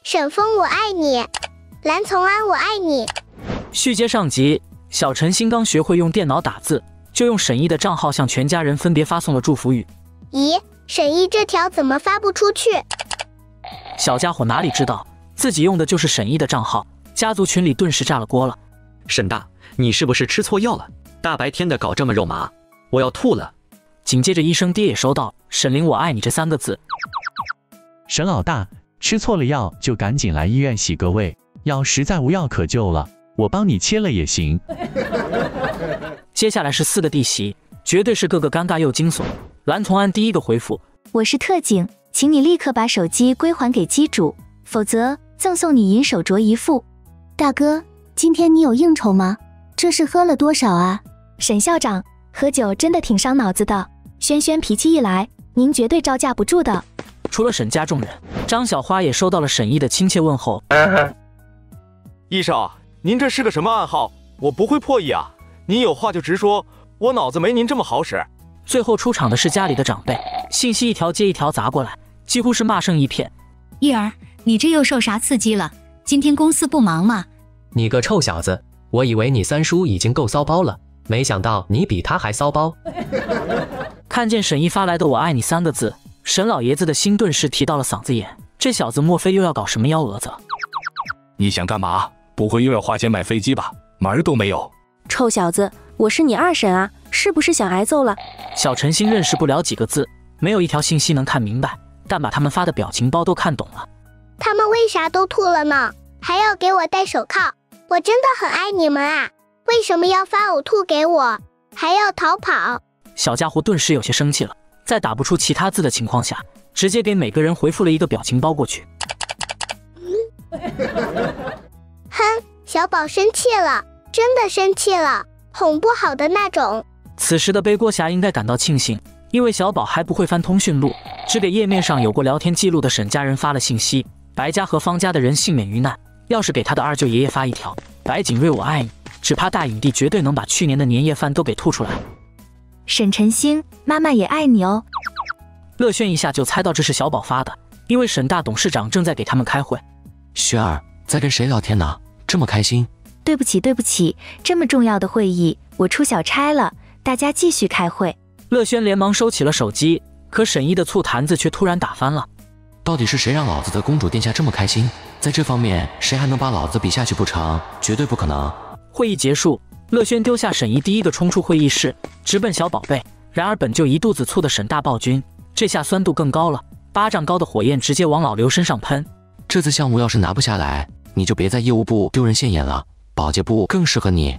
沈峰我爱你，蓝从安我爱你。 续接上集，小陈新刚学会用电脑打字，就用沈毅的账号向全家人分别发送了祝福语。 咦，沈毅这条怎么发不出去？ 小家伙哪里知道自己用的就是沈毅的账号，家族群里顿时炸了锅了。 沈大，你是不是吃错药了？大白天的搞这么肉麻，我要吐了。 紧接着医生爹也收到沈凌我爱你这3个字。 沈老大，吃错了药就赶紧来医院洗个胃，要实在无药可救了，我帮你切了也行。 接下来是4个弟媳，绝对是个个尴尬又惊悚。蓝从安第一个回复： 我是特警，请你立刻把手机归还给机主，否则赠送你银手镯1副。 大哥，今天你有应酬吗？这是喝了多少啊？ 沈校长，喝酒真的挺伤脑子的，轩轩脾气一来，您绝对招架不住的。 除了沈家众人，张小花也收到了沈毅的亲切问候。 医生，您这是个什么暗号？我不会破译啊，您有话就直说，我脑子没您这么好使。 最后出场的是家里的长辈，信息一条接一条砸过来，几乎是骂声一片。 玉儿，你这又受啥刺激了？今天公司不忙吗？ 你个臭小子，我以为你三叔已经够骚包了，没想到你比他还骚包。 看见沈毅发来的我爱你3个字，沈老爷子的心顿时提到了嗓子眼，这小子莫非又要搞什么幺蛾子？ 你想干嘛？不会又要花钱买飞机吧？门儿都没有。 臭小子，我是你二婶啊，是不是想挨揍了？ 小陈星认识不了几个字，没有一条信息能看明白，但把他们发的表情包都看懂了。 他们为啥都吐了呢？还要给我戴手铐？我真的很爱你们啊，为什么要发呕吐给我，还要逃跑？ 小家伙顿时有些生气了，在打不出其他字的情况下，直接给每个人回复了一个表情包过去。 哼，小宝生气了，真的生气了，哄不好的那种。 此时的背锅侠应该感到庆幸，因为小宝还不会翻通讯录，只给页面上有过聊天记录的沈家人发了信息，白家和方家的人幸免于难。要是给他的二舅爷爷发一条白景瑞我爱你，只怕大影帝绝对能把去年的年夜饭都给吐出来。 沈晨星，妈妈也爱你哦。 乐轩一下就猜到这是小宝发的，因为沈大董事长正在给他们开会。 雪儿在跟谁聊天呢？这么开心？ 对不起对不起，这么重要的会议我出小差了，大家继续开会。 乐轩连忙收起了手机，可沈毅的醋坛子却突然打翻了。 到底是谁让老子的公主殿下这么开心？在这方面谁还能把老子比下去不成？绝对不可能。 会议结束，乐轩丢下沈毅，第一个冲出会议室，直奔小宝贝。然而本就一肚子醋的沈大暴君，这下酸度更高了，8丈高的火焰直接往老刘身上喷。 这次项目要是拿不下来，你就别在业务部丢人现眼了，保洁部更适合你。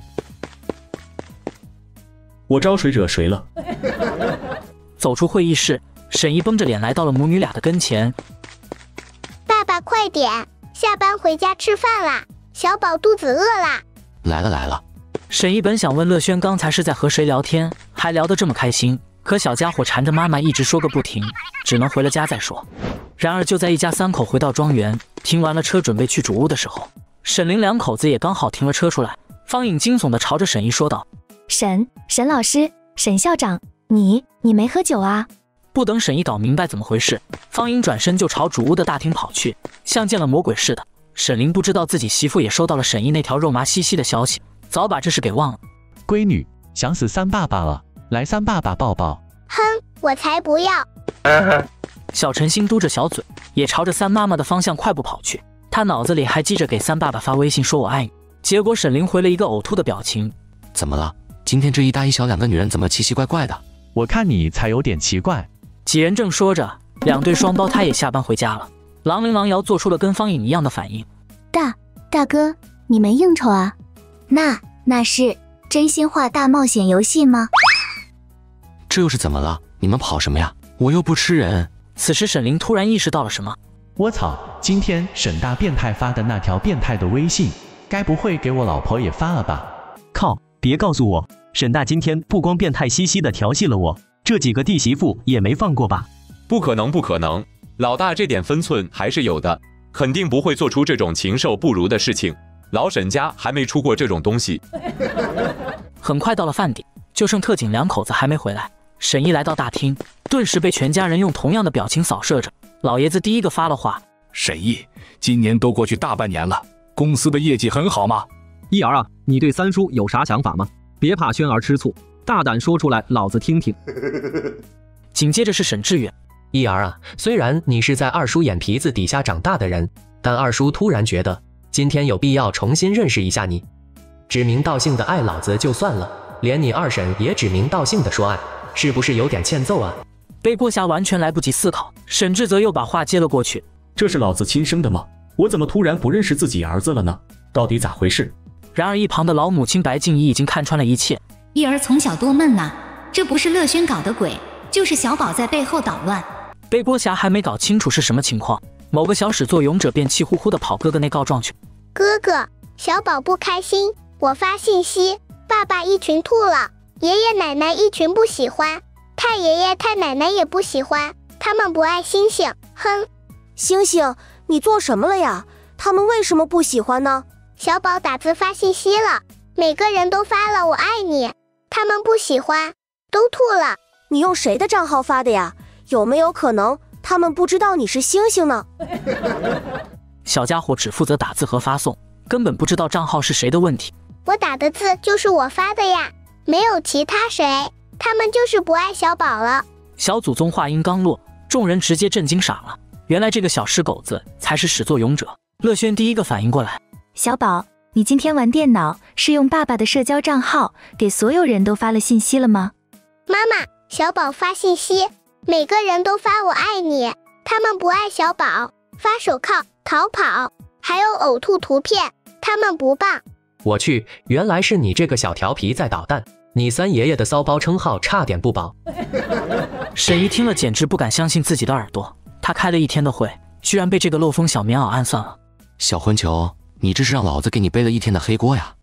我招谁惹谁了？ 走出会议室，沈毅绷着脸来到了母女俩的跟前。 爸爸快点，下班回家吃饭啦，小宝肚子饿啦。 来了来了。 沈毅本想问乐轩刚才是在和谁聊天，还聊得这么开心，可小家伙缠着妈妈一直说个不停，只能回了家再说。然而就在一家3口回到庄园，停完了车准备去主屋的时候，沈凌2口子也刚好停了车出来。方颖惊悚地朝着沈毅说道： 沈老师，沈校长，你没喝酒啊？ 不等沈毅搞明白怎么回事，方颖转身就朝主屋的大厅跑去，像见了魔鬼似的。沈凌不知道自己媳妇也收到了沈毅那条肉麻兮兮的消息，早把这事给忘了。 闺女想死三爸爸了，来三爸爸抱抱。 哼，我才不要。 小陈星嘟着小嘴，也朝着三妈妈的方向快步跑去。他脑子里还记着给三爸爸发微信说我爱你，结果沈凌回了一个呕吐的表情。 怎么了？今天这一大一小2个女人怎么奇奇怪怪的？ 我看你才有点奇怪。 几人正说着，2对双胞胎也下班回家了。郎凌郎瑶做出了跟方颖一样的反应。 大哥，你没应酬啊？那是真心话大冒险游戏吗？ 这又是怎么了？你们跑什么呀？我又不吃人。 此时沈凌突然意识到了什么。 我操，今天沈大变态发的那条变态的微信，该不会给我老婆也发了吧？ 靠，别告诉我，沈大今天不光变态兮兮的调戏了我，这几个弟媳妇也没放过吧？ 不可能不可能，老大这点分寸还是有的，肯定不会做出这种禽兽不如的事情。老沈家还没出过这种东西。 很快到了饭点，就剩特警2口子还没回来。沈毅来到大厅，顿时被全家人用同样的表情扫射着。老爷子第一个发了话： 沈毅，今年都过去大半年了，公司的业绩很好吗？ 一儿啊，你对三叔有啥想法吗？别怕轩儿吃醋，大胆说出来，老子听听。 紧接着是沈志远。 一儿啊，虽然你是在二叔眼皮子底下长大的人，但二叔突然觉得今天有必要重新认识一下你。指名道姓的爱老子就算了，连你二婶也指名道姓的说爱，是不是有点欠揍啊？ 背锅侠完全来不及思考，沈志则又把话接了过去。 这是老子亲生的吗？我怎么突然不认识自己儿子了呢？到底咋回事？ 然而一旁的老母亲白静怡已经看穿了一切。 一儿从小多闷呐，这不是乐轩搞的鬼，就是小宝在背后捣乱。 背锅侠还没搞清楚是什么情况，某个小始作俑者便气呼呼地跑哥哥那告状去。 哥哥，小宝不开心，我发信息，爸爸一群吐了，爷爷奶奶一群不喜欢，太爷爷太奶奶也不喜欢，他们不爱星星，哼。 星星，你做什么了呀？他们为什么不喜欢呢？ 小宝打字发信息了，每个人都发了我爱你，他们不喜欢，都吐了。 你用谁的账号发的呀？有没有可能他们不知道你是星星呢？ 小家伙只负责打字和发送，根本不知道账号是谁的问题。 我打的字就是我发的呀，没有其他谁，他们就是不爱小宝了。 小祖宗话音刚落，众人直接震惊傻了，原来这个小尸狗子才是始作俑者。乐轩第一个反应过来， 小宝，你今天玩电脑是用爸爸的社交账号给所有人都发了信息了吗？ 妈妈，小宝发信息，每个人都发我爱你，他们不爱小宝，发手铐、逃跑，还有呕吐图片，他们不棒。 我去，原来是你这个小调皮在捣蛋，你三爷爷的骚包称号差点不保。 沈怡听了简直不敢相信自己的耳朵，他开了一天的会，居然被这个漏风小棉袄暗算了。 小混球，你这是让老子给你背了一天的黑锅呀！